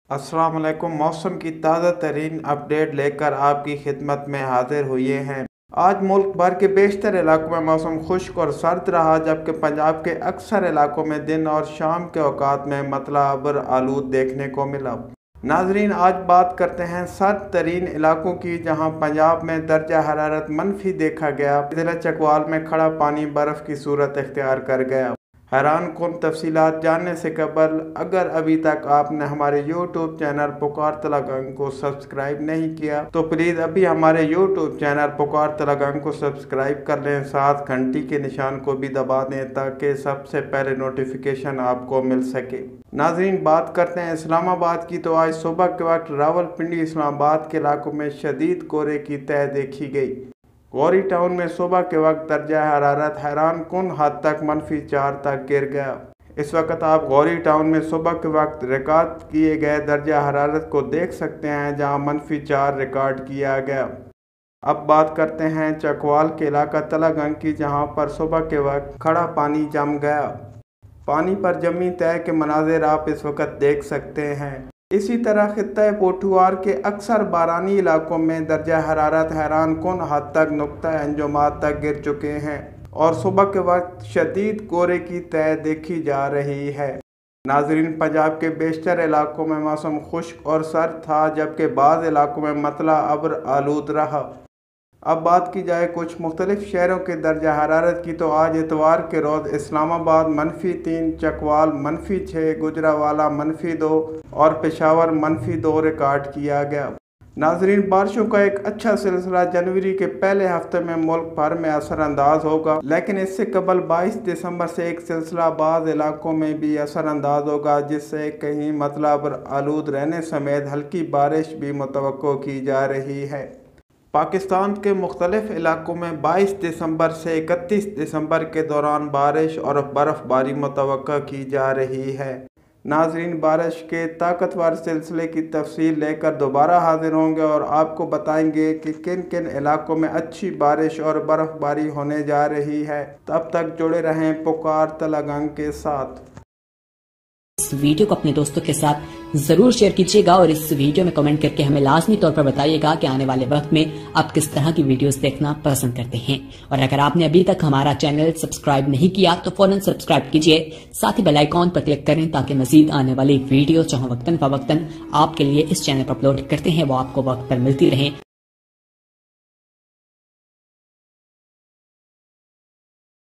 अस्सलाम वालेकुम। मौसम की ताज़ा तरीन अपडेट लेकर आपकी खिदमत में हाजिर हुए हैं। आज मुल्क भर के बेशतर इलाकों में मौसम खुश्क और सर्द रहा, जबकि पंजाब के अक्सर इलाकों में दिन और शाम के औकात में मतला अब्र आलूद देखने को मिला। नाजरीन, आज बात करते हैं सर्द तरीन इलाकों की, जहां पंजाब में दर्जा हरारत मनफी देखा गया। ज़िला चकवाल में खड़ा पानी बर्फ़ की सूरत इख्तियार कर गया। हैरान कुन तफसीलात जानने से कबल अगर अभी तक आपने हमारे YouTube चैनल पुकार तलगंग को सब्सक्राइब नहीं किया तो प्लीज़ अभी हमारे YouTube चैनल पुकार तलगंग को सब्सक्राइब कर लें, साथ घंटी के निशान को भी दबा दें ताकि सबसे पहले नोटिफिकेशन आपको मिल सके। नाज़रीन, बात करते हैं इस्लामाबाद की, तो आज सुबह के वक्त रावलपिंडी इस्लामाबाद के इलाकों में शदीद कोहरे की तह देखी गई। गौरी टाउन में सुबह के वक्त दर्जा हरारत हैरान कुन हद तक -4 तक गिर गया। इस वक्त आप गौरी टाउन में सुबह के वक्त रिकॉर्ड किए गए दर्जा हरारत को देख सकते हैं, जहां -4 रिकॉर्ड किया गया। अब बात करते हैं चकवाल के इलाका तलगंग की, जहां पर सुबह के वक्त खड़ा पानी जम गया। पानी पर जमी तह के मनाजिर आप इस वक्त देख सकते हैं। इसी तरह खित्ता पोठुआर के अक्सर बारानी इलाकों में दर्जा हरारत हैरान कुन हद तक नुक्ता अंजुमात तक गिर चुके हैं और सुबह के वक्त शदीद कोहरे की तह देखी जा रही है। नाजरीन, पंजाब के बेशतर इलाकों में मौसम खुश्क और सर्द था, जबकि बाज़ इलाकों में मतला अब्र आलूद रहा। अब बात की जाए कुछ मुख्तलिफ शहरों के दर्जा हरारत की, तो आज इतवार के रोज़ इस्लामाबाद -3, चकवाल -6, गुजरावाला -2 और पेशावर -2 रिकॉर्ड किया गया। नाजरीन, बारिशों का एक अच्छा सिलसिला जनवरी के पहले हफ्ते में मुल्क भर में असरअंदाज होगा, लेकिन इससे कबल 22 दिसंबर से एक सिलसिला बाज़ इलाकों में भी असरअंदाज होगा, जिससे कहीं मतलब आलूद रहने समेत हल्की बारिश भी मुतवक्को की जा रही है। पाकिस्तान के मुख्तलिफ इलाकों में 22 दिसंबर से 31 दिसंबर के दौरान बारिश और बर्फ़बारी मुतवक्का की जा रही है। नाजरीन, बारिश के ताकतवर सिलसिले की तफसील लेकर दोबारा हाजिर होंगे और आपको बताएंगे कि किन किन इलाकों में अच्छी बारिश और बर्फ़बारी होने जा रही है। तब तक जुड़े रहें पुकार तलगंग के साथ। इस वीडियो को अपने दोस्तों के साथ जरूर शेयर कीजिएगा और इस वीडियो में कमेंट करके हमें लाजमी तौर पर बताइएगा कि आने वाले वक्त में आप किस तरह की वीडियोस देखना पसंद करते हैं। और अगर आपने अभी तक हमारा चैनल सब्सक्राइब नहीं किया तो फौरन सब्सक्राइब कीजिए, साथ ही बेल आइकॉन पर क्लिक करें ताकि मजीद आने वाली वीडियो जो वक्तन फवक्तन आपके लिए इस चैनल पर अपलोड करते हैं वो आपको वक्त पर मिलती रहे।